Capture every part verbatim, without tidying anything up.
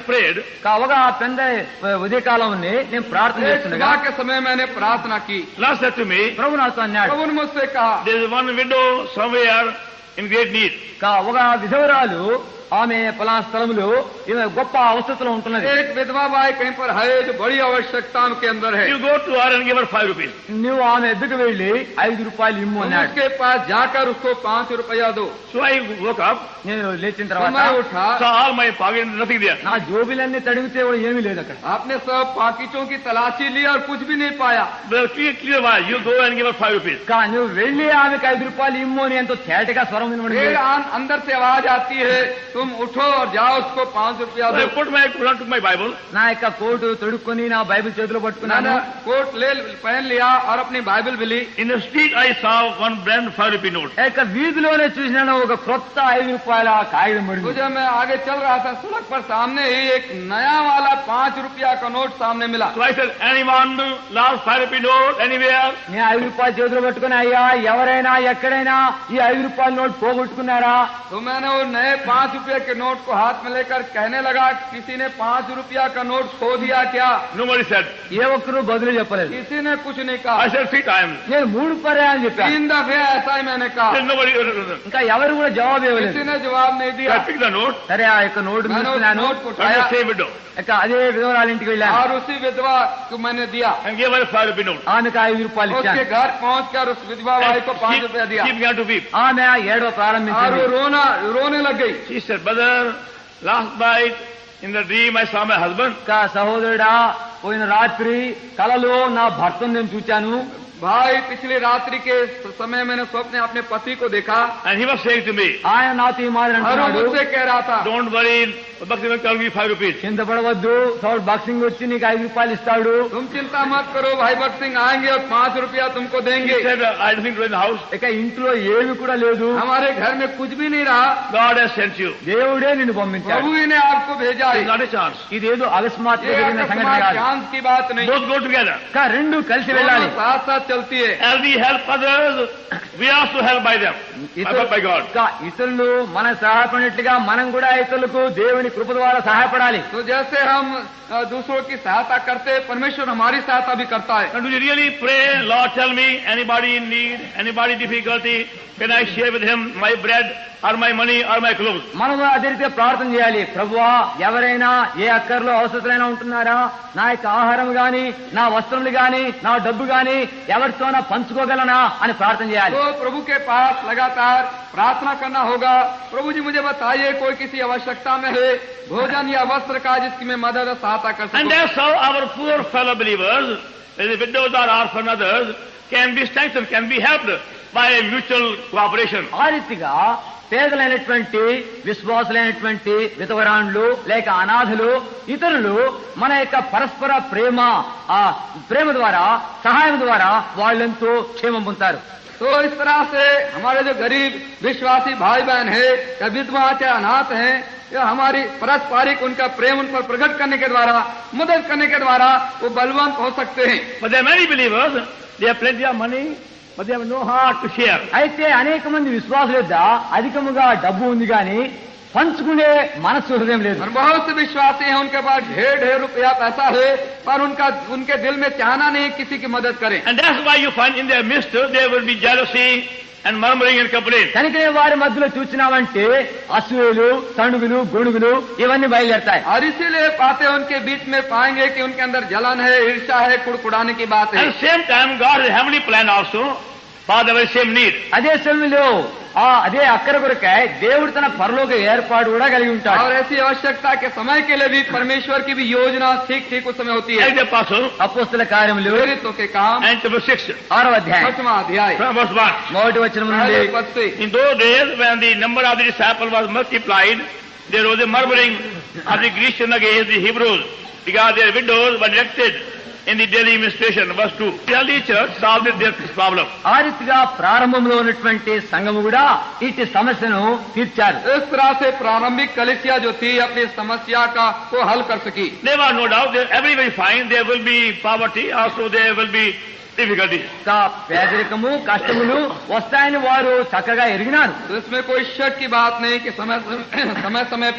prayed. కావగా పెద్ద ఉదయకాలం నేను ప్రార్థన చేస్తుండగా के समय मैंने प्रार्थना की. Lord said to me, ప్రభు నాతో అన్నాడు, प्रभु ने मुझसे कहा, there is one widow somewhere in great need. కా ఒక విధవరాలు ఆమె పలానా స్థలంలో ఈమె గొప్ప అవస్థలో ఉంటున్నది. एक विधवा बाई कहीं पर है जो बड़ी आवश्यकताओं के अंदर है. You go to her and give her five rupees. నువ్వు ఆమె ఎద్దుకు వెళ్లి ఐదు రూపాయలు ఇమ్ము అన్నాడు. उसके पास जाकर उसको पांच रुपया दो. So I woke up, నేను లేచిన తర్వాత मैं उठा, saw all my pocket, nothing there. నా జోబులన్నీ తడిగితే కూడా ఏమీ లేదు అక్కడ. आपने सब पाकिटों की तलाशी ली और कुछ भी नहीं पाया. The clear, clear why you go and give her five rupees. కా నువ్వు వెళ్లి ఆమెకు ఐదు రూపాయలు ఇమ్ము అని ఎంతో తేటగా స్వరం వినబడింది. फिर अंदर से आवाज आती है, तुम उठो और जाओ उसको पांच रुपया So दो. I put my Quran to my Bible. నా యొక్క కోటు తొడుక్కొని నా బైబిల్ చేతిలో పట్టుకున్నాను. मैंने कोट ले पहन लिया और अपनी बाइबल भी ली. In the street I saw one brand five rupee note. యొక్క వీధిలోనే చూసినాను ఒక క్రొత్త ఐదు రూపాయల కాగితం పడింది. मुझे मैं आगे चल रहा था, सड़क पर सामने ही एक नया वाला पांच रुपया का नोट सामने मिला. So I said, anyone last five rupee note anywhere? నేను ఐదు రూపాయలు చేతిలో పట్టుకుని, అయ్యా ఎవరైనా ఎక్కడైనా ఈ ఐదు రూపాయల నోట్ పోగొట్టుకున్నారా? तो मैंने वो नए पांच रुपये के नोट को हाथ में लेकर कहने लगा, किसी ने पांच रुपया का नोट खो दिया क्या? Nobody said. ఏ ఒక్కరు బదులు చెప్పలేదు. किसी ने कुछ नहीं कहा. I said three times. నేను మూడు పర్యాయం చెప్పాను. तीन दफे ऐसा ही मैंने कहा. Then nobody. ఇంకా ఎవరు కూడా జవాబు किसी ఇవ్వలేదు. ने जवाब नहीं So दिया. I picked the note. సరే ఆ యొక్క నోటు मैंने उस తీసుకున్నాను. नोट को And उठाया the same widow. ఇక అదే విధవరాల ఇంటికి వెళ్ళాను. और उसी विधवा को मैंने दिया. And gave her five rupee note. ఆమెకు ఐదు రూపాయలు उसके ఇచ్చాను. घर पहुंचकर उस विधवा भाई को पांच She, रुपया she दिया. began to weep. ఆమె ఏడవ और वो ప్రారంభించింది. रोना रोने लग गई. She said, brother, last night in the dream I saw my husband. ఇంకా సహోదరుడా, పోయిన రాత్రి కలలో నా భర్తను నేను చూచాను. भाई पिछली रात्रि के समय मैंने स्वप्न अपने पति को देखा. And he was saying to me, ఆయన నాతో ఈ మాదిరి और वो అంటున్నాడు, मुझसे कह रहा था, don't worry, Bhakti will tell me five rupees. చింత పడవద్దు, సౌడ్ బాక్సింగ్ వచ్చి నీకు ఐదు రూపాయలు ఇస్తాడు. तुम चिंता मत करो, भाई भक्त सिंह आएंगे और पांच रुपया तुमको He देंगे. said, I don't think in the house. ఇక ఇంట్లో ఏమి కూడా లేదు. हमारे घर में कुछ भी नहीं रहा. God has sent you. దేవుడే నిన్ను పంపించాడు. प्रभु ही ने आपको भेजा है. It's not a chance. ఇదేదో అకస్మాత్తుగా ये జరిగిన సంగతి अकस्मात కాదు. चांस की बात नहीं. Both go together. ఇంకా రెండు కలిసి వెళ్ళాలి. दोनों साथ साथ चलती है. As we help others, we are also helped by them. ఇతరు- By God. ఇంకా ఇతరులు మనం సహాయపడినట్లుగా మనం కూడా ఇతరులకు దేవుని కృప ద్వారా సహాయపడాలి. तो जैसे हम अ, दूसरों की सहायता करते हैं, परमेश्वर हमारी सहायता भी करता है. And do you really pray, Lord, tell me, anybody in need, anybody difficulty, can I share with him my bread or my money or my clothes? మనం అదే రీతిగా ప్రార్థన చేయాలి. ప్రభువా, ఎవరైనా ఏ అక్కర్లో అవసరమైనా ఉంటున్నారా, నా యొక్క ఆహారం గాని, నా వస్త్రములు గాని, నా డబ్బు గాని ఎవరితోనా పంచుకోగలనా అని ప్రార్థన చేయాలి. तो प्रभु के पास लगातार प्रार्थना करना होगा. प्रभु जी मुझे बताइए, कोई किसी आवश्यकता में है, भोजन या वस्त्र का, जिसकी मैं मदद और सहायता कर And सकूं. that's how our poor fellow believers, whether widows or orphan others, can be strengthened, can be helped by mutual cooperation. ఆ రీతిగా పేదలైనటువంటి విశ్వాసులైనటువంటి విధవరాండ్లు లేక అనాథులు ఇతరులు మన యొక్క పరస్పర ప్రేమ ఆ ప్రేమ ద్వారా సహాయం ద్వారా వాళ్ళెంతో క్షేమం పొందుతారు. तो इस तरह से हमारे जो गरीब विश्वासी भाई बहन है, या विधवा या अनाथ हैं, या हमारी पारस्परिक उनका प्रेम उन पर प्रकट करने के द्वारा, मदद करने के द्वारा वो बलवंत हो सकते हैं. But there are many believers, they have plenty of money, but they have no heart to share. అయితే అనేక మంది విశ్వాసుల యొద్ద అధికముగా డబ్బు ఉంది కానీ పంచుకునే మనస్సు హృదయం లేదు. और बहुत से विश्वासी हैं, उनके पास ढेर ढेर रुपया पैसा है, पर उनका उनके दिल में चाहना नहीं किसी की मदद करें. And that's why you find in their midst there will be jealousy and murmuring and complaint. కనుకనే వారి మధ్యలో చూసినామంటే అసూయలు, సణుగులు, గొణుగులు ఇవన్నీ బయలుదేరతాయి. और इसीलिए पाते उनके बीच में पाएंगे कि उनके अंदर जलन है, ईर्ष्या है, कुड़कुड़ाने की बात है. At the same time, God has a heavenly plan also for the very same need. అదే సమయంలో ఆ అదే అక్కర కొరకై దేవుడు తన పరలోక ఏర్పాటు కూడా కలిగి ఉంటాడు. और ऐसी आवश्यकता के समय के लिए भी परमेश्वर की भी योजना ठीक ठीक उस समय होती है. Like the apostle, అపోస్తల కార్యములు प्रेरितों के काम and chapter six, ఆరవ అధ్యాయం पांचवा अध्याय from verse one. మొదటి వచనం నుండి पहले पद से. In those days, when the number of the disciples was multiplied, there was a murmuring of the Grecians against the Hebrews, because their widows were neglected in the daily administration. Verse two. The early church solved their problem. ఆ రీతిగా ప్రారంభంలో ఉన్నటువంటి సంఘము కూడా ఇట్టి సమస్యను తీర్చారు. इस तरह से प्रारंभिक कलिसिया जो थी अपनी समस्या का को हल कर सकी. There was no doubt, there everywhere you find there will be poverty, also there will be difficulties. ఇంకా పేదరికము, కష్టములు వస్తాయని వారు చక్కగా ఎరిగినారు. तो इसमें कोई शक की बात नहीं कि समय समय समय पर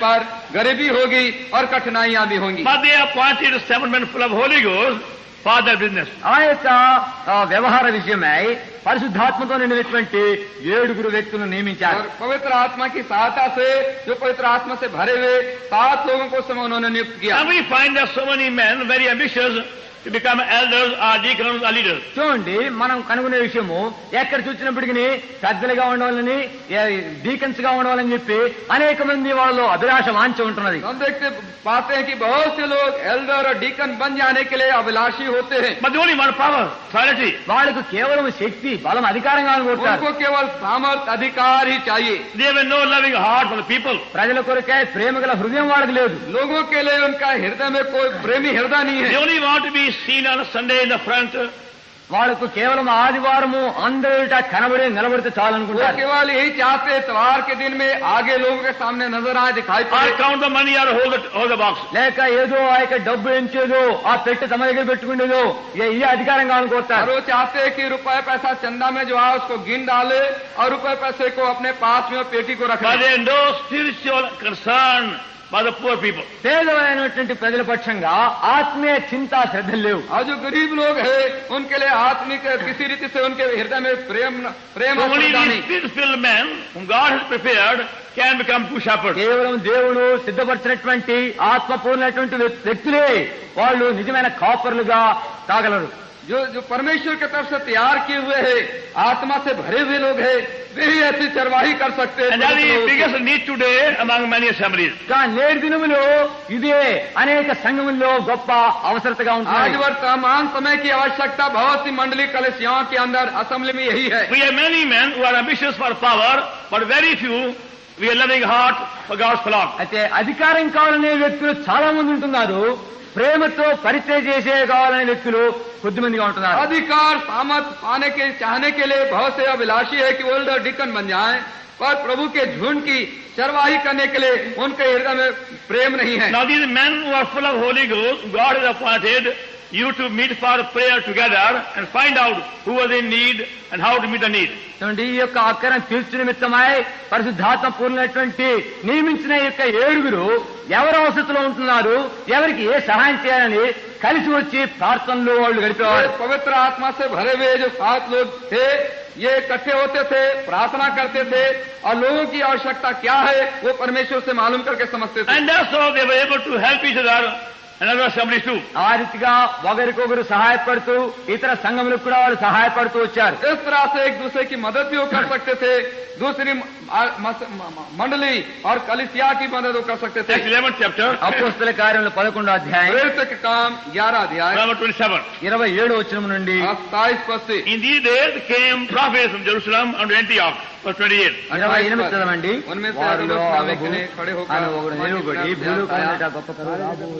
गरीबी होगी और कठिनाइयां भी होंगी। But they appointed seven men full of Holy Ghost for their business. ఆ యొక్క ఆ, వ్యవహార విషయమై పరిశుద్ధాత్మతో నిండినటువంటి ఏడుగురు వ్యక్తులను నియమించారు. और पवित्र आत्मा की सहायता से जो पवित्र आत्मा से भरे हुए सात लोगों को समय उन्होंने नियुक्त किया। And we find that so many men very ambitious to become elders or deacons or leaders. చూడండి, మనం కనుగొనే విషయము ఎక్కడ చూసినప్పటికీ పెద్దలుగా ఉండవాలని, డీకన్స్ గా ఉండవాలని చెప్పి అనేక మంది వాళ్ళలో అభిలాష వాంఛ ఉంటున్నది. हम देखते पाते हैं कि बहुत से लोग एल्डर और डीकन बन जाने के लिए अभिलाषी होते हैं। But they only want power, authority. వాళ్ళకు కేవలం శక్తి, బలం, అధికారం కావాలనుకుంటారు. उनको केवल सामर्थ अधिकार ही चाहिए। They have no loving heart for the people. ప్రజల కొరకే ప్రేమ గల హృదయం వాళ్ళకి లేదు. लोगों के लिए उनका हृदय में कोई प्रेमी हृदय नहीं They है। only want to be seen on a Sunday in the front. వాళ్ళకు కేవలం ఆదివారము అందరిట కనబడి నిలబడితే वो చాలనుకుంటారు. केवल यही चाहते हैं त्योहार के दिन में आगे लोगों के सामने नजर आए, दिखाई Or पड़े। count the money or hold the, hold the box. లేక ఏదో ఆ యొక్క డబ్బు ఎంచేదో, ఆ పెట్టి తమ దగ్గర పెట్టుకునేదో, ఇ- ఈ అధికారం और కావాలనుకుంటారు. वो चाहते हैं कि रुपए पैसा चंदा में जो है उसको गिन डाले और रुपए पैसे को अपने पास में और पेटी को रख But ले। they have no spiritual concern for the poor people. పేదలైనటువంటి ప్రజల పక్షంగా ఆత్మీయ చింత శ్రద్ధలు లేవు. और जो गरीब लोग हैं उनके लिए आत्मिक किसी रीति से उनके हृदय में प्रेम प्रेम So और only श्रद्धा these नहीं। spirit-filled men whom God has prepared can become true shepherds. కేవలం దేవుడు సిద్ధపరిచినటువంటి ఆత్మపూర్ణటువంటి వ్యక్తులే వాళ్ళు నిజమైన కాపర్లుగా తాగలరు. जो जो परमेश्वर की तरफ से तैयार किए हुए हैं, आत्मा से भरे हुए लोग हैं, वे ही ऐसी चरवाही कर सकते हैं। And that is the biggest need today among many assemblies. కానీ నేటి దినములో ఇదే అనేక సంఘముల్లో గొప్ప అవసరతగా आज ఉంటుంది. वर्तमान समय की आवश्यकता बहुत सी मंडली कलिसियाओं के अंदर असेंबली में यही है। We have many men who are ambitious for power, but very few we have loving heart for God's flock. అయితే అధికారం కావాలనే వ్యక్తులు చాలా మంది ఉంటున్నారు. ప్రేమతో పరిచయం చేసే కావాలనే వ్యక్తులు కొద్దిమందిగా ఉంటున్నారు. अधिकार सामर्थ पाने के चाहने के लिए बहुत से अभिलाषी है कि ओल्डर डिकन बन जाएं, पर प्रभु के झुंड की चरवाही करने के लिए उनके हृदय में प्रेम नहीं है। Now these men who are full of Holy Ghost, God has appointed you to meet for prayer together and find out who was in need and how to meet the need. చూడండి, ఈ యొక్క అక్కరం తీర్చు నిమిత్తమై పరిశుద్ధాత్మ పూర్ణమైనటువంటి నియమించిన ఈ యొక్క ఏడుగురు ఎవరు అవసరతలో ఉంటున్నారు, ఎవరికి ఏ సహాయం చేయాలని కలిసి వచ్చి ప్రార్థనలో వాళ్ళు ये గడిపేవారు. पवित्र आत्मा से भरे हुए जो सात लोग थे, ये इकट्ठे होते थे, प्रार्थना करते थे और लोगों की आवश्यकता क्या है वो परमेश्वर से मालूम करके समझते थे। And that's how they were able to help each other and other assemblies too. ఆ రీతిగా ఒకరికొకరు సహాయపడుతూ ఇతర సంఘములకు కూడా వాళ్ళు సహాయపడుతూ వచ్చారు. इस तरह से एक दूसरे की मदद भी वो कर सकते थे, दूसरी म- म- म- मंडली और कलिसिया की मदद वो कर सकते थे। Acts eleventh chapter, అపోస్తల కార్యములు పదకొండో అధ్యాయం प्रेरित के काम ग्यारह अध्याय number twenty-seven. ఇరవై ఏడు వచనం నుండి सत्ताईस पद से In these days came prophets from Jerusalem and Antioch, verse twenty-eight. ఇరవై ఎనిమిది చదవండి. उनमें से వారిలో अगुल అగబు खड़े खड़े होकर అను ఒకడు నిలువబడి భూలోకమంతటా గొప్ప కరువు రాబోవు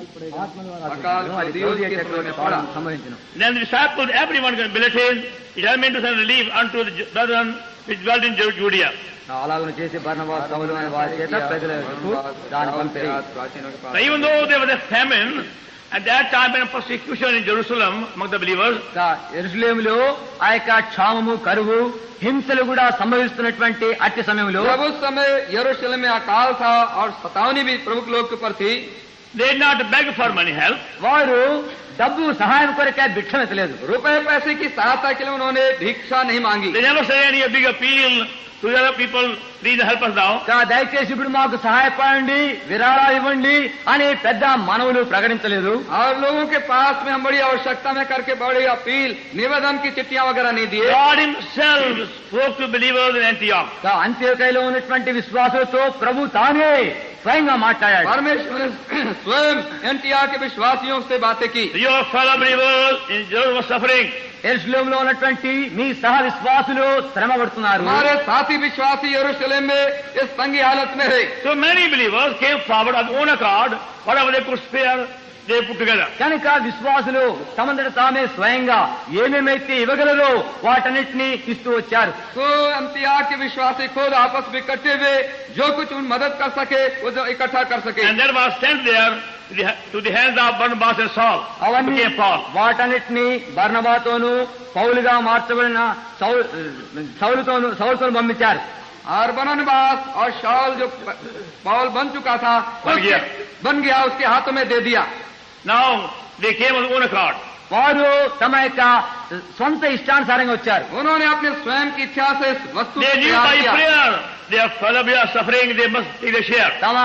अकाल అది प्रदियों క్రౌర్య के చక్రవర్తి समय పాలన पड़ा। సంభవించును. Then the disciples, everyone can believe it has meant to send relief unto the brethren which dwelt in Judea. అలాగను చేసి బర్నబా సౌలు అనే వారి చేత ప్రజలకు దాని పంపిణీ. Now, even though there was a famine at that time and persecution in Jerusalem among the believers, యెరూషలేములో ఆ యొక్క క్షామము, కరువు, హింసలు కూడా సంభవిస్తున్నటువంటి అట్టి సమయంలో जब उस समय यरूशलेम में अकाल था और सतावनी भी प्रमुख लोग के ऊपर थी, they did not beg for money help. వారు డబ్బు సహాయం కొరకే భిక్షమెత్తలేదు. रुपए पैसे की सहायता के लिए उन्होंने भिक्षा नहीं मांगी। They never say any big appeal to the other people, please help us now. కా దయచేసి ఇప్పుడు మాకు సహాయపడండి, విరాళాలు ఇవ్వండి అని పెద్ద మనవులు ప్రకటించలేదు. और लोगों के पास में हम बड़ी आवश्यकता में करके बड़ी अपील निवेदन की चिट्ठियां वगैरह नहीं दिए। God himself spoke to believers in Antioch. కా అంత్యోకయలో ఉన్నటువంటి విశ్వాసులతో ప్రభు తానే స్వయంగా మాట్లాడాడు. परमेश्वर ने स्वयं एंटिया के विश्वासियों से बातें की। Your fellow believers in Jerusalem were suffering. యెరూషలేములో ఉన్నటువంటి మీ సహ విశ్వాసులు శ్రమ పడుతున్నారు. हमारे साथी विश्वासी यरूशलेम में इस तंगी हालत में है। So many believers came forward of own accord, whatever they could spare, they put together. కనుక విశ్వాసులు తమంతట తామే స్వయంగా ఏమేమైతే ఇవ్వగలరో వాటన్నిటినీ ఇస్తూ వచ్చారు. तो एंटिया के विश्वासी खुद आपस में इकट्ठे हुए, जो कुछ उन मदद कर सके वो जो इकट्ठा कर सके। And that was sent there to the, to the hands of Barnabas and Saul, అవన్నీ became Paul. వాటన్నిటినీ బర్నబాతోను పౌలుగా మార్చబడిన సౌలు సౌలుతోను సౌలుతోను పంపించారు. और बरनबास और शाऊल जो पौल बन चुका था बन गया। बन गया उसके हाथों में दे दिया। Now they came on own accord. వారు తమ యొక్క సొంత ఇష్టానుసారంగా వచ్చారు. उन्होंने अपने स्वयं की इच्छा से इस वस्तु They को knew तैयार by किया। prayer their fellow are suffering, they must take a share. తమ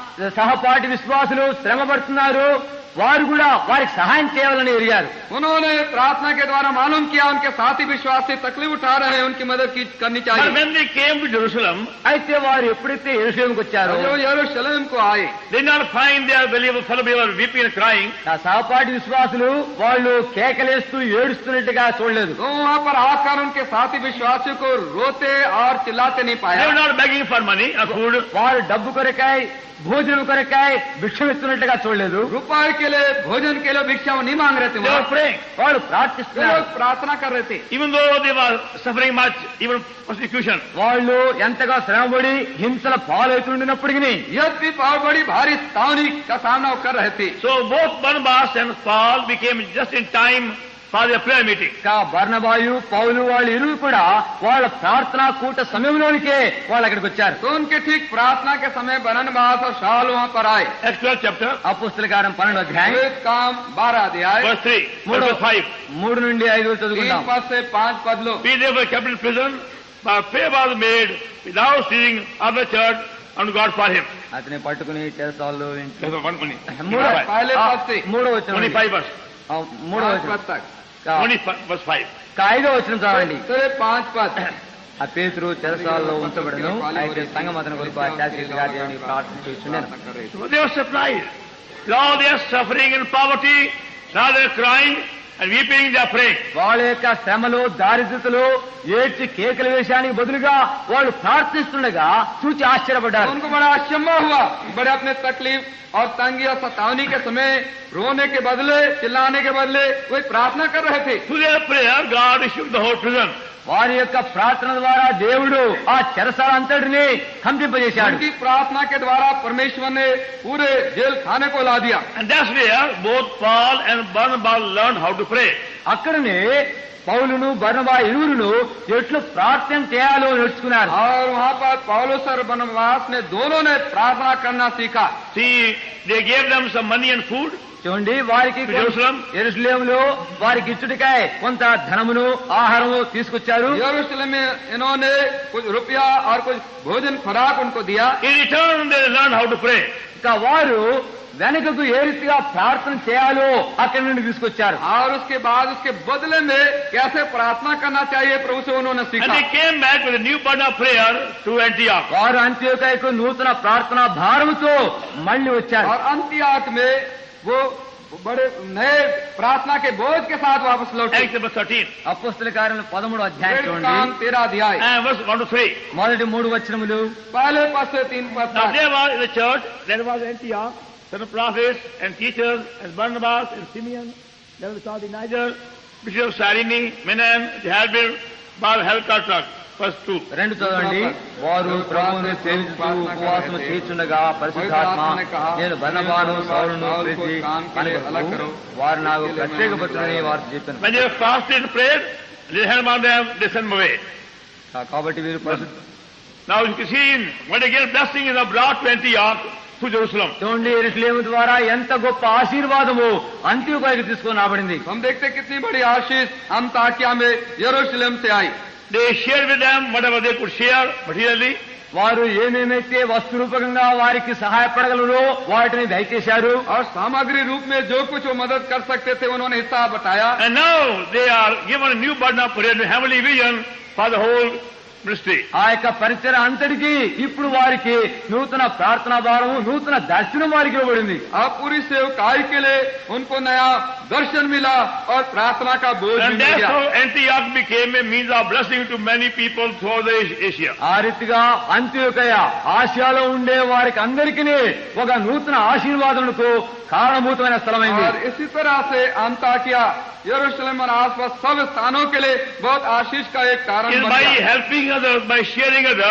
సహపాఠి విశ్వాసులు శ్రమ పడుతున్నారు, వారు కూడా వారికి సహాయం చేయాలని ఎరిగారు. उन्होंने प्रार्थना के द्वारा मालूम किया उनके साथी विश्वासी तकलीफ उठा रहे हैं, उनकी मदद की करनी But चाहिए। when they came to Jerusalem, అయితే వారు ఎప్పుడైతే యెరూషలేముకు వచ్చారో जो यरूशलेम को आए they did not find their believer, fellow believer weeping and crying. ఆ సహపాఠి విశ్వాసులు వాళ్ళు కేకలేస్తూ ఏడుస్తున్నట్టుగా చూడలేదు. तो वहाँ पर आकर उनके साथी विश्वासियों को रोते और चिल्लाते नहीं They पाया। were not begging for money or food. వారు డబ్బు కొరకాయ భోజనం కొరకాయ భిక్షం ఇస్తున్నట్టుగా చూడలేదు. रुपए के लिए भोजन के लिए भिक्षा वो नहीं मांग रहे थे, They were वहाँ praying. వాళ్ళు वो ప్రార్థిస్తున్నారు. लोग प्रार्थना कर रहे थे। Even though they were suffering much, even persecution. వాళ్ళు ఎంతగా శ్రమపడి హింసల పాలవుతుండినప్పటికీ यद्यपि बहुत बड़ी भारी तावनी का सामना वो कर रहे थे। So both Barnabas and Paul became just in time for their prayer meeting. ఇంకా బర్నబాయు పౌలు వాళ్ళు ఇరువు కూడా వాళ్ళ ప్రార్థనా కూట సమయంలోనికే వాళ్ళు అక్కడికి వచ్చారు. तो उनके ठीक प्रार्थना के समय बरनबास और शाऊल वहाँ पर आए। Acts twelve chapter, అపోస్తల కార్యం పన్నెండు అధ్యాయం प्रेरित काम बारह अध्याय verse three, మూడు verse five. మూడు నుండి ఐదు तीन చదువుకుందాం. पद से पांच पद लो। Be they were kept in prison, but prayer was made without ceasing of the church unto God for him. అతని పట్టుకుని చేసాళ్ళు That's one money. మూడో पहले ఆ, पद से మూడో వచ్చిన twenty-five verse. మూడో पांच వచ్చిన पद तक twenty-five verse five. ఐదో వచ్చిన చదవండి. सरे पांच पद। ఆ పేతురు చెరసాలలో ఉంచబడను, అయితే సంఘం అతని కొరకు ఆ శాశ్వత దేవునికి ప్రార్థన చేస్తున్నాను. So they were surprised. With all their suffering and poverty, rather crying and weeping, they are praying. వాళ్ళ యొక్క శ్రమలు దారిద్రతలు ఏడ్చి కేకల వేషానికి బదులుగా వాళ్ళు ప్రార్థిస్తుండగా చూచి ఆశ్చర్యపడ్డారు. उनको बड़ा आश्चर्य हुआ। बड़े अपने तकलीफ और तंगी और सतावनी के समय रोने के बदले चिल्लाने के बदले वे प्रार्थना कर रहे थे। Through their prayer, God issued the whole prison. వారి యొక్క ప్రార్థన ద్వారా దేవుడు ఆ చెరసాల అంతటిని కంపింపజేశాడు. उनकी प्रार्थना के द्वारा परमेश्वर ने पूरे जेल खाने को ला दिया। And that's where both Paul and Barnabas learned how to pray. అక్కడనే పౌలును బర్నబా ఇరువురును ఎట్లు ప్రార్థన చేయాలో నేర్చుకున్నారు. और वहाँ पर पौलुस और बरनबास ने दोनों ने प्रार्थना करना सीखा। See, they gave them some money and food. చూడండి, వారికి Jerusalem. యెరూషలేములో వారికి ఇచ్చుటికాయ కొంత ధనమును ఆహారము తీసుకొచ్చారు. यरूशलेम में इन्होंने कुछ रुपया और कुछ भोजन खुराक उनको दिया। In return, they learned how to pray. ఇంకా వారు వెనుకకు ఏ రీతిగా ప్రార్థన చేయాలో అక్కడి నుండి తీసుకొచ్చారు. और उसके बाद उसके बदले में कैसे प्रार्थना करना चाहिए प्रभु से उन्होंने And सीखा। they came back with a new burden of prayer to Antioch. వారు అంత్యోకయకు నూతన ప్రార్థన భారముతో మళ్ళీ వచ్చారు. और अंत्याक में वो बड़े नए प्रार्थना के बोझ के साथ वापस लौटे। Acts number thirteen. అపోస్తల కార్యం పదమూడు అధ్యాయం प्रेरित చూడండి. काम तेरह अध्याय And verse one to three. మొదటి మూడు వచనములు. पहले पद से तीन पद Now तक। there was in the church, there was Antioch, son of prophets and teachers, and Barnabas and Simeon, there was the Niger, Bishop of Cyrene, Menan, Jehalbir, Baal Helkatak. Verse two. రెండు చదవండి. వారు ప్రభువును సేవించుతూ ఉపవాసము చేయుచుండగా పరిశుద్ధాత్మ నేను బర్నబాను సౌలును పిలిచి కనుగొనుము, వారు నాకు ప్రత్యేక భక్తులని వారు చెప్పాను. When they were fasted and prayed, they had among them, they sent them away. కాబట్టి వీరు పరిశుద్ధ Now you can see, when again blessing is brought to Antioch, to Jerusalem. చూడండి, యెరూషలేము ద్వారా ఎంత గొప్ప ఆశీర్వాదము అంత్యోకయకు తీసుకొని రాబడింది. हम देखते कितनी बड़ी आशीष अंताकिया में यरूशलेम से आई। They shared with them whatever they could share materially. వారు ఏమేమైతే వస్తు రూపకంగా వారికి సహాయపడగలరో వాటిని దయచేశారు. और सामग्री रूप में जो कुछ वो मदद कर सकते थे उन्होंने हिस्सा बताया। And now they are given a new burden of prayer, a heavenly vision for the whole ministry. ఆ యొక్క పరిచయ అంతటికి ఇప్పుడు వారికి నూతన ప్రార్థనా భారము, నూతన దర్శనం వారికి ఇవ్వబడింది. अब पूरी सेवकाई के लिए उनको नया दर्शन मिला और प्रार्थना का बोझ And मिल that's गया। how Antioch became a means of blessing to many people throughout the Asia. ఆ రీతిగా అంత్యోకయ ఆసియాలో ఉండే వారికి అందరికీ ఒక నూతన ఆశీర్వాదములకు కారణభూతమైన స్థలమైంది. और इसी तरह से अंताकिया यरूशलेम और आसपास सब स्थानों के लिए बहुत आशीष का एक कारण Is बन by गया। helping others, by sharing others,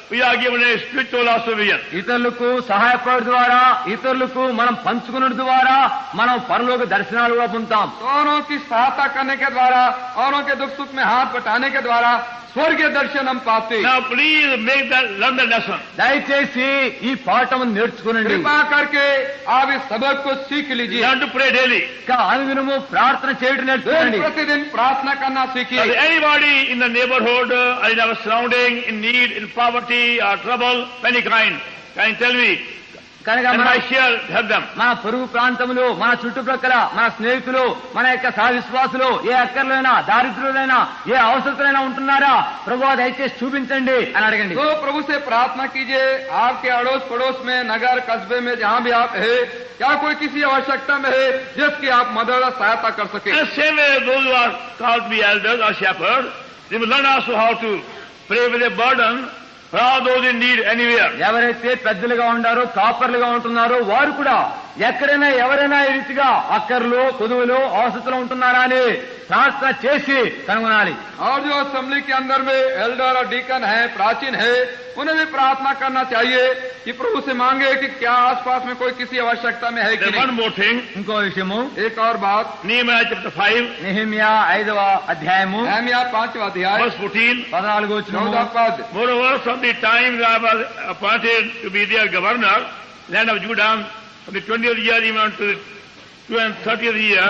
we are given a spiritual also vision. ఇతరులకు సహాయపడడం ద్వారా ఇతరులకు మనం పంచుకున్నడం ద్వారా మనం పరలోక దర్శనాలు కూడా పొందుతాం. औरों की सहायता करने के द्वारा, औरों के दुख सुख में हाथ बटाने के द्वारा स्वर्गीय दर्शन हम पाते. Now please make that, learn the lesson. దయచేసి ఈ పాఠం నేర్చుకునండి. कृपा करके आप इस सबक को सीख लीजिए. Learn to pray daily. ఇంకా అనుదినము ప్రార్థన చేయడం నేర్చుకోండి. प्रतिदिन प्रार्थना करना If सीखिए. anybody in the neighborhood uh, or in our surrounding in need, in poverty or trouble, any kind, can you tell me? కనుక And మన I shall help them. మన పొరుగు ప్రాంతంలో మన చుట్టుప్రక్కల మన స్నేహితులు మన యొక్క సహవిశ్వాసులు ఏ అక్కర్లైనా దారిద్రులైనా ఏ అవసరతులైనా ఉంటున్నారా ప్రభు దయచేసి చూపించండి అని అడగండి. तो प्रभु से प्रार्थना कीजिए. आपके अड़ोस पड़ोस में, नगर कस्बे में, जहाँ भी आप है, क्या कोई किसी आवश्यकता में है जिसकी आप मदद और सहायता कर सके. And same way those who are called to be elders or shepherds, they will learn also how to pray with a burden for all those in need anywhere. ఎవరైతే పెద్దలుగా ఉండారో కాపర్లుగా ఉంటున్నారో వారు కూడా ఎక్కడైనా ఎవరైనా ఈ రీతిగా అక్కర్లు కొదువులు అవసరతలు ఉంటున్నారా అని ప్రార్థన చేసి కనుగొనాలి. और जो असेंबली के अंदर में एल्डर और डीकन है, प्राचीन है, उन्हें भी प्रार्थना करना चाहिए कि प्रभु से मांगे कि क्या आसपास में कोई किसी आवश्यकता में है कि Then one नहीं. more thing, ఇంకో విషయము एक और बात, Nehemiah chapter five, నెహెమ్యా ఐదవ అధ్యాయము नहम्याह पांचवा अध्याय verse fourteen. పద్నాలుగు వచనము. चौदह पद. Moreover, from the time that I was appointed to be their governor, land of Judah, from the twentieth year even to the two and thirtieth year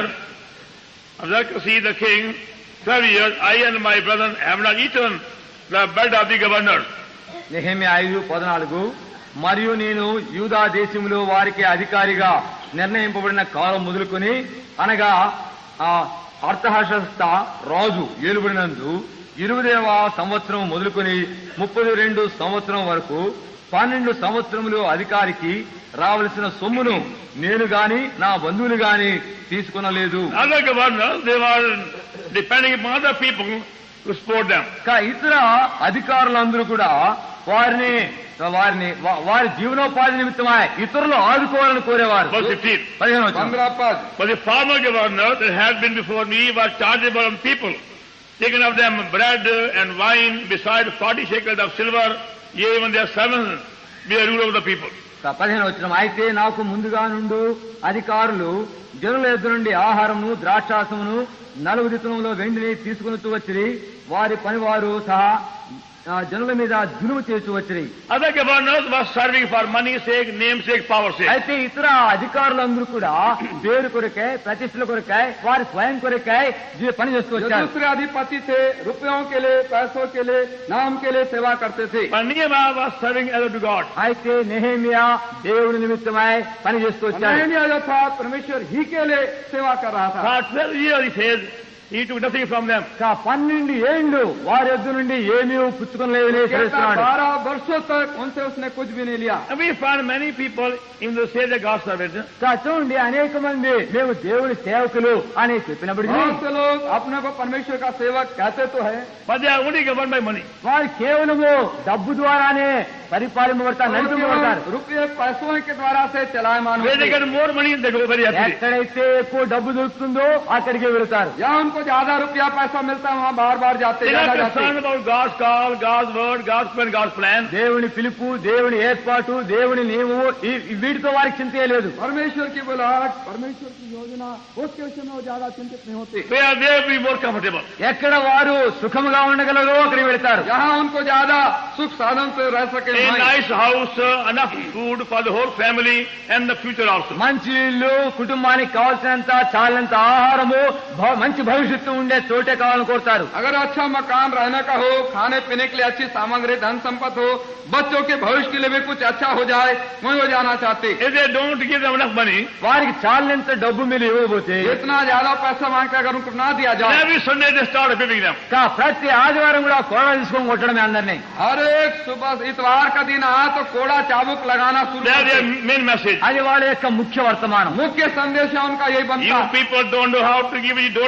of Xerxes the king, twelve years, I and my brethren have not eaten the bread of the governor. Nehemiah ఐదు పద్నాలుగు మరియు నేను యూదా దేశంలో వారికి అధికారిగా నిర్ణయింపబడిన కాలం మొదలుకొని అనగా ఆ అర్థహర్షస్త రాజు ఏలుబడినందు ఇరవైవ సంవత్సరం మొదలుకొని ముప్పై రెండు సంవత్సరం వరకు పన్నెండు సంవత్సరములు అధికారికి రావలసిన సొమ్మును నేను గాని నా బంధువులు గాని తీసుకొనలేదు. Other governors, they were depending upon other people to support them. కా ఇతర అధికారులందరూ కూడా వారిని వారిని వా- వారి జీవనోపాధి నిమిత్తమై ఇతరులు ఆదుకోవాలని కోరేవారు. Verse fifteen. పదిహేను వచనం. पंद्रह पद. But the former governor that had been before me was chargeable on people, taken of them bread and wine, besides forty shekels of silver, yea, even their servants be a rule over the people. పదిహేను వచ్చిన అయితే నాకు ముందుగా నుండు అధికారులు జనుల ఎదురు నుండి ఆహారమును ద్రాక్షాసమును నలుగు దితులంలో వెండిని తీసుకుని వచ్చి వారి పనివారు సహా ఆ, జనుల మీద జులుము చేసి వచ్చి Other governors were serving for money's sake, name's sake, power's sake. అయితే ఇతర అధికారులందరూ కూడా పేరు కొరకై ప్రతిష్టల కొరకై వారి స్వయం కొరకై జీ- పని చేస్తూ जो వచ్చారు. दूसरे अधिपति थे, रुपयों के लिए, पैसों के लिए, नाम के लिए सेवा करते थे. But Nehemiah was serving as to God. అయితే నెహెమ్యా దేవుని నిమిత్తమై పని చేస్తూ వచ్చారు. नहम्याह जो था परमेश्वर ही के लिए सेवा कर रहा था. For twelve years, he says, he took nothing from them. కా పన్నెండు ఏళ్లు వారి యొద్ద నుండి ఏమీ పుచ్చుకొనలేదని कहता తెలుస్తున్నాడు. बारह वर्षों तक उनसे उसने कुछ भी नहीं लिया. And we find many people in the say the God's servants, కా చూడండి అనేక మంది మేము దేవుని సేవకులు అని చెప్పినప్పటికీ बहुत से लोग अपने को परमेश्वर का सेवक कहते तो है, but they are only governed by money. వారు కేవలము డబ్బు ద్వారానే పరిపాలింపబడతారు, और నడిపింపబడతారు. केवल रुपये पैसों के द्वारा से चलायमान Where they होते. get more money, they go very happily. ఎక్కడైతే ఎక్కువ డబ్బు దొరుకుతుందో అక్కడికే వెళతారు. जहाँ उनको ज्यादा रुपया पैसा मिलता है वहाँ बार बार जाते They ज्यादा are concerned जाते. about God's call, God's word, God's plan, God's plan. దేవుని పిలుపు, దేవుని ఏర్పాటు, దేవుని నియమము ఈ- ఈ వీటితో వారికి చింతే లేదు. परमेश्वर की बुलाहट, परमेश्वर की योजना, उसके विषय में वो ज्यादा चिंतित नहीं होते. They are there to be more comfortable. ఎక్కడ వారు సుఖముగా ఉండగలరో అక్కడికి వెళతారు. जहाँ उनको ज्यादा सुख साधन से रह सके A वहीं. nice house, uh, enough food for the whole family and the future also. మంచి ఇల్లు, కుటుంబానికి కావాల్సినంత చాలినంత ఆహారము, భ- మంచి భవిష్యత్తు ఉండే చోటే కావాలని కోరుతారు. अगर अच्छा मकान रहने का हो, खाने पीने के लिए अच्छी सामग्री, धन संपत्ति हो, बच्चों के भविष्य के लिए भी कुछ अच्छा हो जाए, वहीं हो जाना चाहते. If they don't give them enough money, వారికి చాలినంత డబ్బు మీరు ఇవ్వబోతే इतना ज्यादा पैसा मांगकर अगर उनको ना दिया then जाए, every Sunday they start whipping them. కా ప్రతి ఆదివారం కూడా కోడ తీసుకొని కొట్టడమే అందరినీ. हर एक सुबह इतवार का दिन आया तो कोड़ा चाबुक लगाना शुरू They are करते. their main message. అది వాళ్ళ యొక్క ముఖ్య వర్తమానం. मुख्य संदेश है उनका यही बनता You है. people don't know how to give, you don't know how to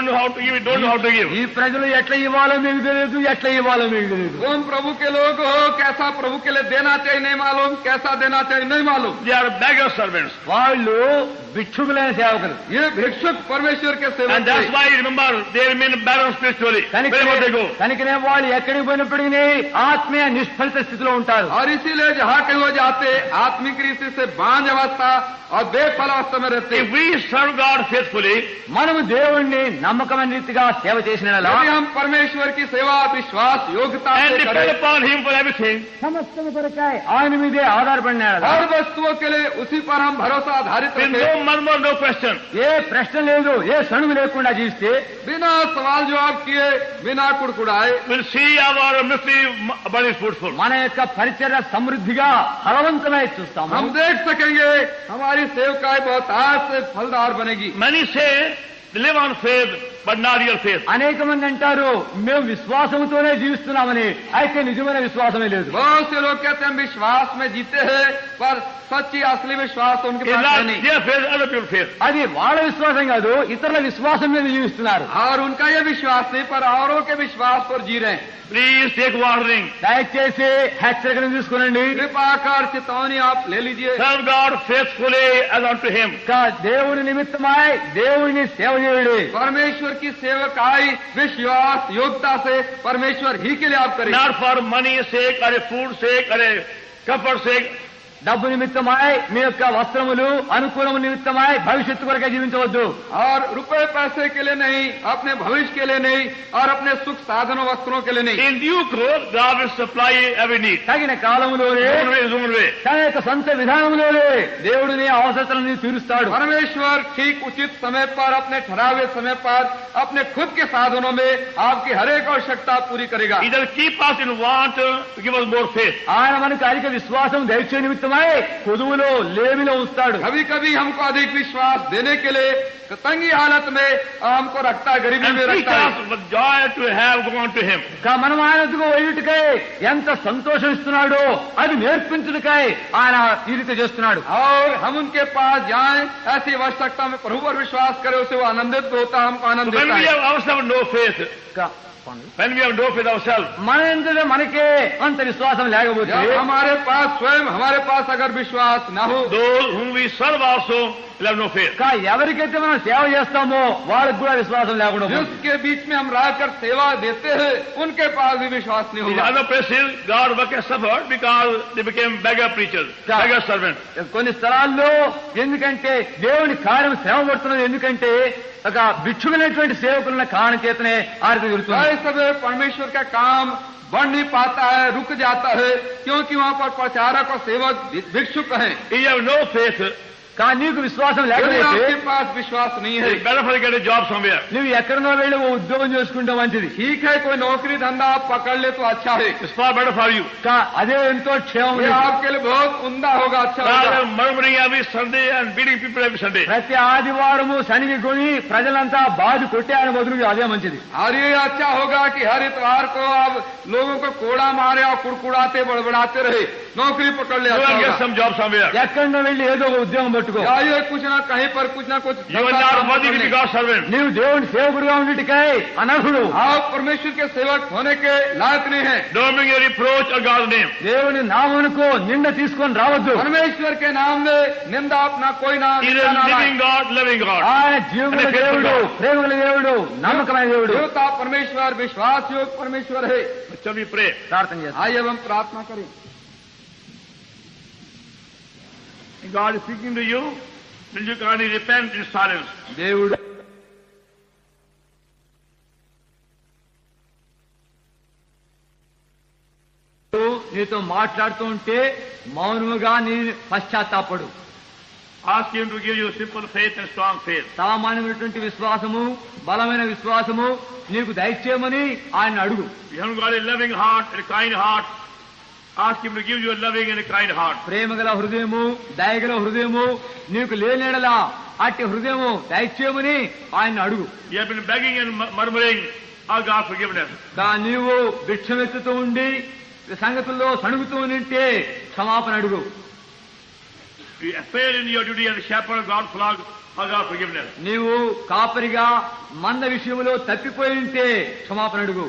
give, you don't know how to give. ఈ ప్రజలు ఎట్లా ఇవ్వాలో మీకు తెలియదు, ఎట్లా ఇవ్వాలో మీకు తెలియదు. तुम प्रभु के लोग हो, कैसा प्रभु के लिए देना चाहिए नहीं मालूम, कैसा देना चाहिए नहीं मालूम. They are beggar servants. వాళ్ళు భిక్షుకులైన సేవకులు. ये भिक्षुक परमेश्वर के सेवक And that's थे. why, remember, they remain barren spiritually. Wherever they go. కనుకనే వాళ్ళు ఎక్కడికి పోయినప్పటికీ ఆత్మీయ నిష్ఫలిత స్థితిలో ఉంటారు. और इसीलिए जहाँ कहीं वो जाते आत्मिक रीति से बांझ अवस्था और बेफल अवस्था में रहते. If we serve God faithfully, మనము దేవుణ్ణి నమ్మకమైన రీతిగా సేవ చేసిన యెడల, यदि हम परमेश्वर की सेवा विश्वास योग्यता and से depend करें upon Him for everything, సమస్తము కొరకై ఆయన మీదే ఆధారపడిన యెడల, हर वस्तुओं के लिए उसी पर हम भरोसा आधारित then रखें, no murmur, no question. ఏ ప్రశ్న లేదు, ఏ సణుగు లేకుండా జీవిస్తే बिना सवाल जवाब किए, बिना कुड़कुड़ाए, We'll see our ministry very fruitful. మన యొక్క పరిచర్య సమృద్ధిగా ఫలవంతమై చూస్తాము. हम देख सकेंगे हमारी सेवकाई बहुत आज से फलदार बनेगी. Many say they live on faith, but not real faith. అనేక మంది అంటారు మేము విశ్వాసంతోనే జీవిస్తున్నామని, అయితే నిజమైన విశ్వాసమే లేదు. बहुत से लोग कहते हैं हम विश्वास में जीते हैं, पर सच्ची असली विश्वास तो उनके It's पास not है नहीं. their faith, other people's faith. అది వాళ్ళ విశ్వాసం కాదు, ఇతరుల విశ్వాసం మీద జీవిస్తున్నారు. और उनका ये विश्वास नहीं, पर औरों के विश्वास पर जी रहे हैं. Please take warning. దయచేసి హెచ్చరికను తీసుకునండి. कृपा कर चेतावनी आप ले लीजिए. Serve God faithfully as unto Him. ఇంకా దేవుని నిమిత్తమై దేవుని సేవ చేయుడి. परमेश्वर की सेवकाई विश्वास योग्यता से परमेश्वर ही के लिए आप करें. Not for money's sake, or a food sake, or a comfort sake. డబ్బు నిమిత్తమై మీ యొక్క వస్త్రములు అనుకూలము నిమిత్తమై భవిష్యత్తు కొరకే జీవించవద్దు. और रुपए पैसे के लिए नहीं, अपने भविष्य के लिए नहीं, और अपने सुख साधनों वस्त्रों के लिए नहीं. In due course, God will supply every need. తగిన కాలములోనే Human way, human way. తన యొక్క సొంత విధానంలోనే దేవుడిని అవసరతలను తీరుస్తాడు. परमेश्वर ठीक उचित समय पर अपने ठहरावे समय पर अपने खुद के साधनों में आपकी हर एक आवश्यकता पूरी करेगा. He will keep us in want to give us more faith. ఆయన మనకు అధిక విశ్వాసం దయచే నిమిత్తమై కొదువులో లేమిలో ఉంచుతాడు. कभी कभी हमको अधिक विश्वास देने के लिए तंगी हालत में हमको रखता है, गरीबी And में teach रखता है. us with joy to have gone to Him. కా మనం ఆయనకు వేయుటకై ఎంత సంతోషం ఇస్తున్నాడో అది నేర్పించుటకై ఆయన ఈ రీతి చేస్తున్నాడు. और हम उनके पास जाएं, ऐसी आवश्यकता में प्रभु पर विश्वास करें, उसे वो आनंदित होता है, हमको आनंद When देता we है. have ourselves no faith, కా- when we have no faith ourselves, మన ఎందుకు మనకే అంత విశ్వాసం లేకపోతే जब हमारे पास स्वयं हमारे पास अगर विश्वास न हो, those whom we serve also will have no faith. కా ఎవరికైతే మనం సేవ చేస్తామో వాళ్ళకి కూడా విశ్వాసం లేకుండా పోతుంది. जिसके बीच में हम रहकर सेवा देते हैं, उनके पास भी विश्वास नहीं In होगा. other places, God work has suffered because they became beggar preachers, Yeah. beggar servants. కొన్ని స్థలాల్లో ఎందుకంటే దేవుని కార్యం శ్రమ పడుతున్నది, ఎందుకంటే ఒక భిక్షుకులైనటువంటి సేవకులున్న కారణం చేతనే ఆర్థిక జరుగుతుంది. इस समय परमेश्वर का काम बढ़ नहीं पाता है, रुक जाता है, क्योंकि वहाँ पर प्रचारक और सेवक भिक्षुक हैं. If you have no faith, కానీ నీకు విశ్వాసం यदि లేకపోతే आपके पास विश्वास नहीं है, it's better for you to get a job somewhere. నువ్వు ఎక్కడనో వెళ్ళి ఓ ఉద్యోగం చేసుకుంటే మంచిది. ठीक है कोई नौकरी धंधा आप पकड़ ले तो अच्छा है, It's far better for you. కా- అదే ఎంతో క్షేమం ये నీకు. आपके लिए बहुत उमदा होगा, अच्छा Rather होगा. than murmuring every Sunday and beating people every Sunday. ప్రతి ఆదివారము శనిగి కొని ప్రజలంతా బాధ కొట్టే ఆయన బదులు అదే మంచిది. और ये अच्छा होगा कि हर इतवार को आप लोगों को कोड़ा मारे और कुड़कुड़ाते बड़बड़ाते रहे, नौकरी पकड़ ले, Go अच्छा and get होगा. some job somewhere. ఎక్కడో వెళ్ళి ఏదో ఒక ఉద్యోగం పట్టుకో. या ये कुछ ना कहीं पर कुछ ना कुछ You are not worthy to be God's servant. నీవు దేవుని సేవకుడుగా ఉండిటికై అనర్హుడు. आप परमेश्वर के सेवक होने के लायक नहीं है. Don't bring a reproach of God's name. దేవుని నామమునకు నింద తీసుకొని రావద్దు. परमेश्वर के नाम में निंदा अपना कोई नाम He is a living God, loving God. ఆయన జీవముల దేవుడు, ప్రేమగల దేవుడు, నమ్మకమైన దేవుడు. देवता परमेश्वर विश्वास योग परमेश्वर है. Shall we pray? ప్రార్థన చేస్తాం. आइए अब हम प्रार्थना करें. God is speaking to you. Will you kindly repent in silence? దేవుడు నీతో మాట్లాడుతూ ఉంటే మౌనముగా నీ పశ్చాత్తాపడు. Ask Him to give you simple faith and strong faith. సామాన్యమైనటువంటి విశ్వాసము, బలమైన విశ్వాసము నీకు దయచేయమని ఆయన అడుగు. You haven't got a loving heart and a kind heart. Ask Him to give you a loving and a kind heart. ప్రేమగల హృదయము, దయగల హృదయము నీకు లేనేడలా అట్టి హృదయము దయచేయమని ఆయన అడుగు. You have been begging and murmuring, ask God's forgiveness. దా నీవు భిక్షమెత్తుతూ ఉండి సంగతుల్లో సణుగుతూ నింటే క్షమాపణ అడుగు. You fail in your duty as a shepherd, God flogged or God forgiveness. నీవు కాపరిగా మంద విషయంలో తప్పిపోయి ఉంటే క్షమాపణ అడుగు.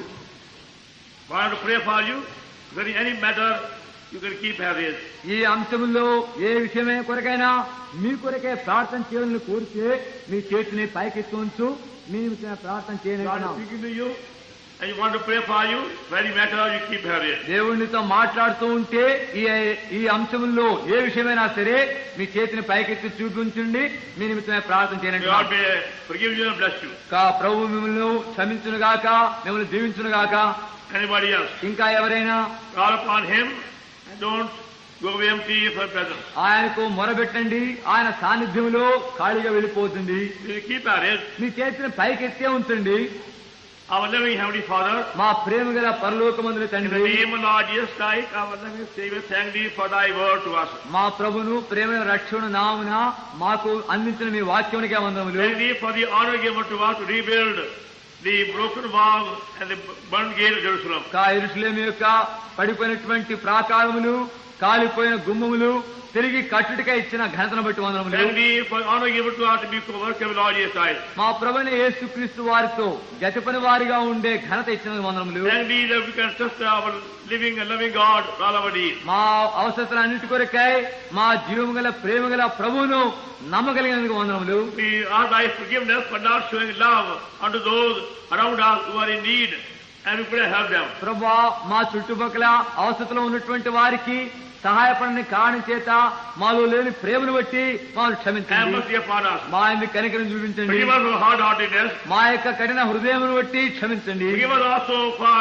I want to pray for you. If there is any matter, you can keep having. ఈ అంశంలో ఏ విషయమే కొరకైనా మీ కొరకే ప్రార్థన చేయాలని కోరితే మీ చేతిని పైకెత్తి ఉంచు. మీ నిమిత్తం ప్రార్థన God చేయను. is speaking to you, and you want to pray for you. Very matter, you keep having. దేవునితో మాట్లాడుతూ ఉంటే ఈ ఈ అంశంలో ఏ విషయమైనా సరే మీ చేతిని పైకెత్తి చూపించండి. మీ నిమిత్తమే ప్రార్థన చేయనండి. God may forgive you and bless you. కా ప్రభు మిమ్మల్ని క్షమించును గాక, మిమ్మల్ని దీవించును గాక. Anybody else? ఇంకా ఎవరైనా Call upon Him and don't go away empty for presence. ఆయనకు మొరబెట్టండి. ఆయన సాన్నిధ్యంలో ఖాళీగా వెళ్ళిపోతుంది. You keep at it. మీ చేతిని పైకెత్తే ఉంచండి. Our loving Heavenly Father, మా ప్రేమ గల పరలోకమందుల in the తండ్రి, name of Lord Jesus Christ, our loving Savior, thank Thee for Thy word to us. మా ప్రభును ప్రేమ రక్షణ నామున మాకు అందించిన మీ వాక్యానికి వందనములు. Thank Thee for the honor given to us to rebuild the broken wall and the burned gate of Jerusalem. కా యెరూషలేము యొక్క పడిపోయినటువంటి ప్రాకారములు, కాలిపోయిన గుమ్మములు తిరిగి కట్టుటిగా ఇచ్చిన ఘనతను బట్టి వందనములు. Thank Thee for honor given to us to be co-worker of Lord Jesus Christ. మా ప్రభువైన యేసుక్రీస్తు వారితో జతపని వారిగా ఉండే ఘనత ఇచ్చిన వందనములు. Thank Thee that we can trust our living and loving God for all our needs. మా అవసరాలన్నిటి కొరకై మా జీవము గల ప్రేమ గల ప్రభువును నమ్మగలిగినందుకు వందనములు. We ask Thy forgiveness for not showing love unto those around us who are in need, and we pray help them. ప్రభువా, మా చుట్టుపక్కల అవసరంలో ఉన్నటువంటి వారికి సహాయపడని కారణం చేత మాలో లేని ప్రేమను బట్టి మాను Have క్షమించండి. mercy upon us. మా ఎందుకు కనికరం చూపించండి. Forgive us for hard-heartedness. మా యొక్క కఠిన హృదయమును బట్టి క్షమించండి. Forgive us also for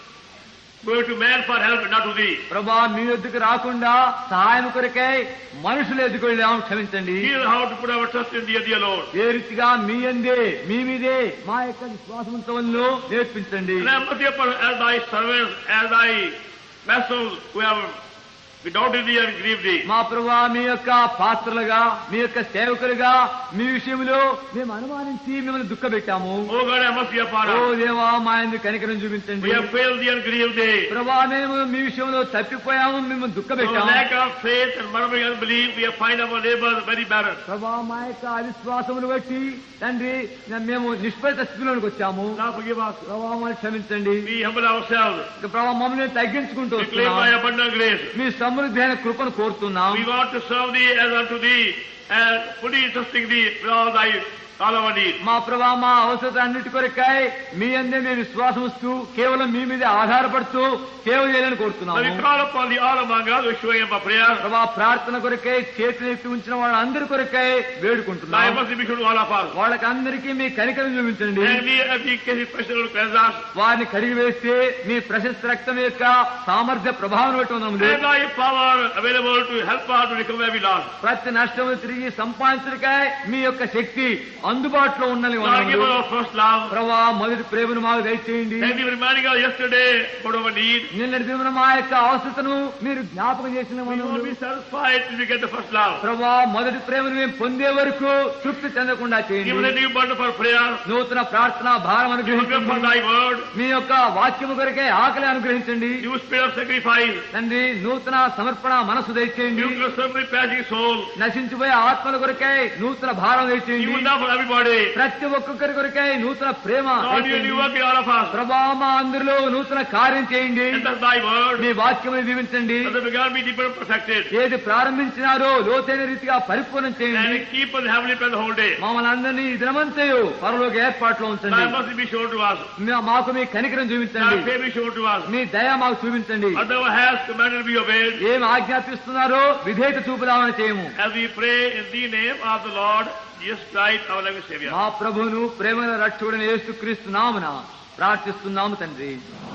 going to man for help, not to Thee. ప్రభా, మీ వద్దకు రాకుండా సహాయం కొరకై మనుషులు ఎదుకు వెళ్ళాము, క్షమించండి. Heal how to put our trust in Thee, dear Lord. ఏ రీతిగా మీ అందే మీ మీదే మా యొక్క విశ్వాసంతో నేర్పించండి. And have mercy upon us as Thy servants, as Thy vessels who have we doubted Thee and grieved Thee. మా ప్రభువా, మీ యొక్క పాత్రలుగా, మీ యొక్క సేవకులుగా మీ విషయంలో మేము అనుమానించి మిమ్మల్ని దుఃఖపెట్టాము. Oh God, have mercy upon oh us. దేవా, మా ఎందుకు కనికరం చూపించండి. We have failed Thee and grieved Thee. ప్రభా, మేము మీ విషయంలో తప్పిపోయాము, మిమ్మల్ని For దుఃఖపెట్టాము. lack of faith and murmuring unbelief, we have find our neighbors very barren. ప్రభా, మా యొక్క అవిశ్వాసమును బట్టి తండ్రి మేము నిష్ఫలిత స్థితిలోనికి వచ్చాము. Now forgive us. ప్రభా, మమ్మల్ని క్షమించండి. We humble ourselves. ప్రభా, మమ్మల్ని తగ్గించుకుంటూ We claim Thy వస్తున్నాం. abundant grace. మీ సమృద్ధి అయిన కృపను కోరుతున్నాం. We want to serve Thee as unto Thee, and fully trusting Thee with all Thy all our needs. మా ప్రభా, మా అవసరత అన్నిటి కొరకై మీ అందే మేము విశ్వాసం వస్తూ కేవలం మీ మీదే ఆధారపడుతూ సేవ చేయాలని So కోరుతున్నాము. we call upon the all among us, we show Him a prayer. ప్రభా, ప్రార్థన కొరకై చేతులు ఎత్తి ఉంచిన వాళ్ళందరి కొరకై Thy వేడుకుంటున్నాం. mercy be shown to all of us. వాళ్ళకి అందరికీ మీ కనికరం చూపించండి. And we, as we case His precious Lord cleanse us. వారిని కడిగి వేస్తే మీ ప్రశస్త రక్తం యొక్క సామర్థ్య ప్రభావం బట్టి ఉన్నాము. And Thy power available to help us to recover every loss. ప్రతి నష్టము తిరిగి సంపాదించడానికై మీ యొక్క శక్తి అందుబాటులో ఉండాలి. Lord, give us our first love. ప్రభా, మొదటి ప్రేమను మాకు దయచేయండి. Thank you for reminding us yesterday about our need. నిన్నటి దినమున మా యొక్క అవసరతను మీరు జ్ఞాపకం చేసిన We వందనములు. won't be satisfied till we get the first love. ప్రభా, మొదటి ప్రేమను మేము పొందే వరకు తృప్తి చెందకుండా Give us a చేయండి. new burden for prayer. నూతన ప్రార్థన భారం Give us for అనుగ్రహించండి. Thy word. మీ యొక్క వాక్యము కొరకే ఆకలి అనుగ్రహించండి. New spirit of sacrifice. తండ్రి, నూతన సమర్పణ మనసు దయచేయండి. New suffering passing soul. నశించిపోయే ఆత్మల కొరకై నూతన భారం New దయచేయండి. love for everybody. ప్రతి ఒక్కొక్కరి కొరకై నూతన ప్రేమ Lord, you దయచేయండి. new work in all of us. ప్రభా, మా అందరిలో నూతన కార్యం చేయండి. And that's Thy word. మీ వాక్యమును దీవించండి. That the begun be deeper and perfected. ఏది ప్రారంభించినారో లోతైన రీతిగా పరిపూర్ణం చేయండి. And keep us heavenly prayer the whole day. మమ్మల్ని అందరినీ ఈ దినమంతయు పరలోక ఏర్పాట్లో ఉంచండి. Thy mercy be shown to us. మా- మాకు మీ కనికరం Thy చూపించండి. favor be shown to us. మీ దయ మాకు చూపించండి. As Thou hast commanded be obeyed. ఏం ఆజ్ఞాపిస్తున్నారో విధేయత చూపుదామని చేయము. As we pray in the name of the Lord Jesus Christ, our loving Savior. మా ప్రభువును ప్రేమల రక్షకుడైన యేసుక్రీస్తు నామమున ప్రార్థిస్తున్నాము తండ్రి.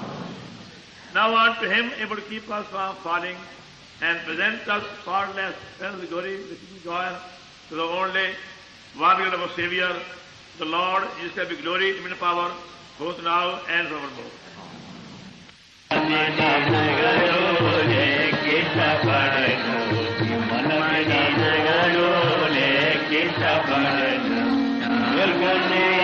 Now unto Him able to keep us from falling and present us faultless and the glory, the joy to the only one God of our Savior, the Lord Jesus Christ be glory, even power, both now and forevermore. मन